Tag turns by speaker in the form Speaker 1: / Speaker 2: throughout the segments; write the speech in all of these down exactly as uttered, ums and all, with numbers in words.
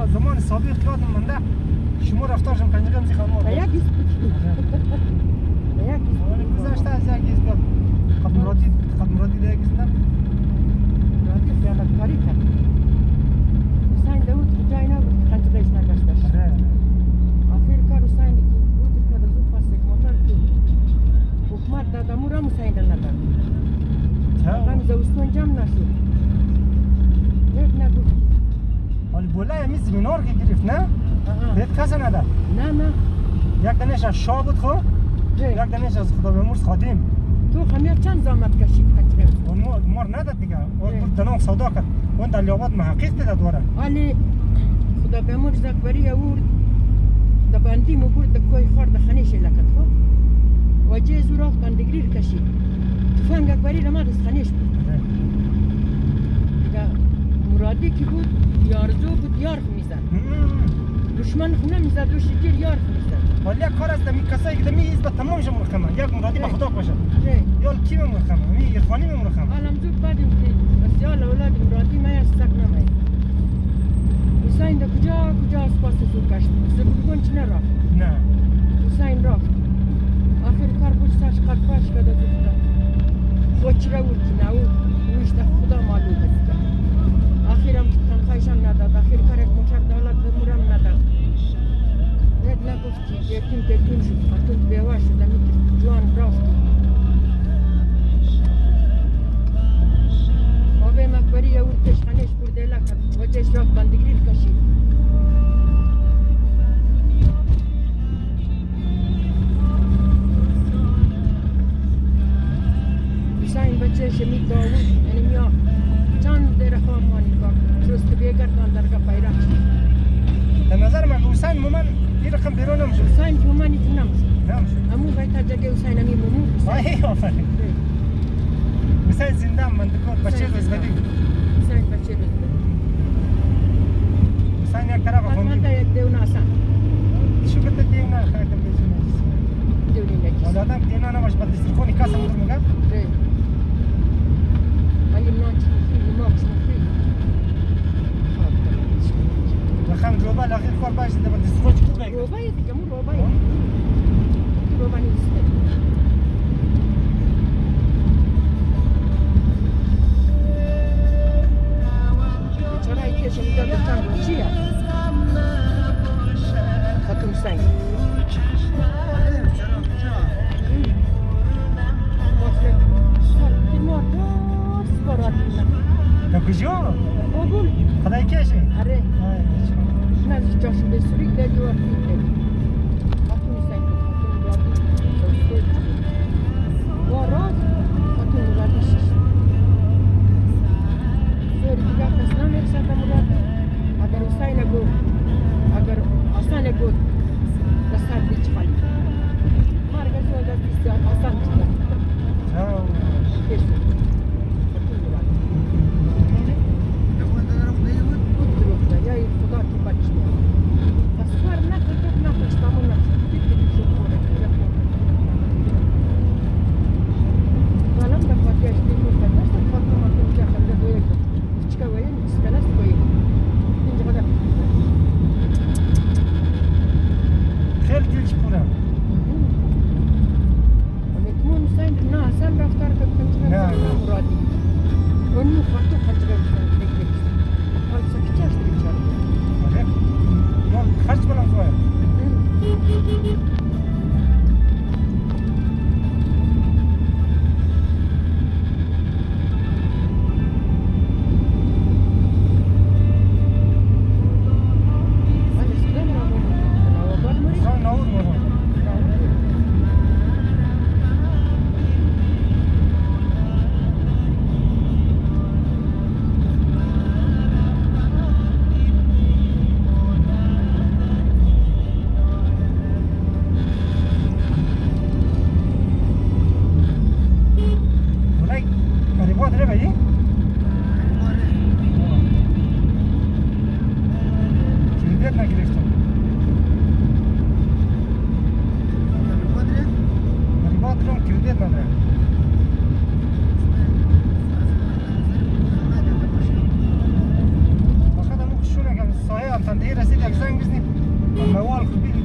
Speaker 1: تا زمان سابق یادم مونده شما رفتارشون پنجره هم زیخانم
Speaker 2: و یک ایست بود و یک ایست
Speaker 1: گذاشته از یک ایست بیاد خط مرادی خط مرادی ده یک ایست نه
Speaker 2: مرادی خیالت کاری کرد حسین داود که جای نبود که پنجرهش نگشتش آخر کار حسین که بود که از اون پاس یک موتر که حکومت داد امور هم حسین را نداد غم زوستون جمع نشد یک نگفت
Speaker 1: حالی بوله همی زمینار که گرفت نه؟ بهت کسی نده؟
Speaker 2: نه نه
Speaker 1: یک دنش از شاه بود خو؟ یک دنش از خدا بیامرز خادم
Speaker 2: تو خمیر چند زحمت کشید پنجره
Speaker 1: اون مار نداد دیگه اون بود دنام سودا کرد اون در لیاباد محقق دیده دوره
Speaker 2: حالی خدا بیامرز اکبری اورد دا بندی مو برد دا کوی خار دا خنیش لکت خو و جه زور آفت اندگریر کشید تفنگ اکبری را ما از خنیش بود دیگه مرادی که بود یارزو بود یار میزد دشمن خونه میزد و شکل یار میزد
Speaker 1: ولی یک کار است می کسایی که می حزب تمامش مرخمه یک مرادی به خدا باشه یا کی مرخمه می عرفانی مرخمه
Speaker 2: حالم زود بعدیم که بسیار اولاد مرادی ما از سگ نمی حسین دا کجا کجا از پاس زود کشت زبرگون چه نرفت
Speaker 1: نه
Speaker 2: حسین رفت آخر کار پشتش قرپاش کده زفته خوچ رو که نو ویشت خدا معلوم است آخرم تنخواهشم نداد آخر کار یک موتر دولت بمورم نداد یک نگفت که یکیم تکیم شد خطوط بیوه شد امی جوان رفت آبه مکبری او تشخانش برده لکت وجهش رفت بندگریر کشید حسین بچه شمید داود یعنی میا چند در خواهمانی که جست بیگردان درگاه پیرک شد
Speaker 1: در نظر من حسین مومن این رقم بیرون نمشد
Speaker 2: حسین مومنی تو نمشد
Speaker 1: نمشد
Speaker 2: امو باید جگه حسین امی مومو
Speaker 1: آهی آفرین حسین زنده هم مندکات بچه رزبدی
Speaker 2: حسین بچه رزبدی
Speaker 1: حسین یک طرف
Speaker 2: خواهد مانده یک دیو ناسم
Speaker 1: شو کده دیو نه خواهدم بیزو نیست
Speaker 2: دیونی نکیست
Speaker 1: ولی آدم دیو نه نماش بده سرخونی کاسم بودر مگه
Speaker 2: ری ولی منان چی مخی نماکس مخی
Speaker 1: بخم روبه لاخیر کار باش ده بده سرخون چی بگه
Speaker 2: روبه دیگه مو روبه روبه نیست چرا ایتی شمیده دستان رو چی هست؟ خطون سنگ
Speaker 1: تا کجا؟
Speaker 2: بابول
Speaker 1: خدای کشی؟
Speaker 2: آره نزد جاشو به سوریک در جوار دیده خطون سنگ خطون رادی سوستوی واراد خطون رادی شیش زوری دیگه کس نمیرسد مراد اگر حسین گو اگر حسن گو دستر بیچ خالی مرگ زود از بسیار حسن چیده کشی یا این خدا که بچه پس کار نکن تو نکن تمام نکن دیگه شو کنه ظالم در فاتیش دیگه فاتیش در فاتیش ما تو چه خنده دویه چیکار وین استناس کوی اینجا بده
Speaker 1: خیلی دلش پره
Speaker 2: میتونم سعی نه اصلا رفتار کنم چه مرادی اون خاطر خاطر دیگه حال سکتاش بیچاره
Speaker 1: آره ما خرج کنم تو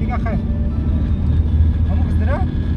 Speaker 1: دیگه خیر همون گستره